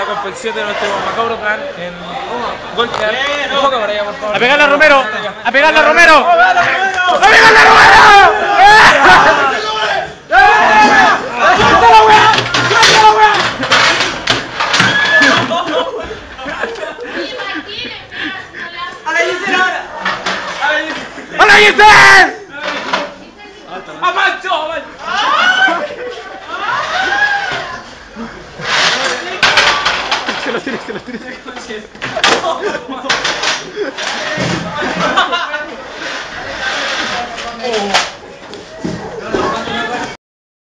confección de nuestro macabro clan en golpear. Un poco para allá, por favor. ¡A pegarle a Romero! ¡A pegarle a Romero! ¡A pegarle a Romero!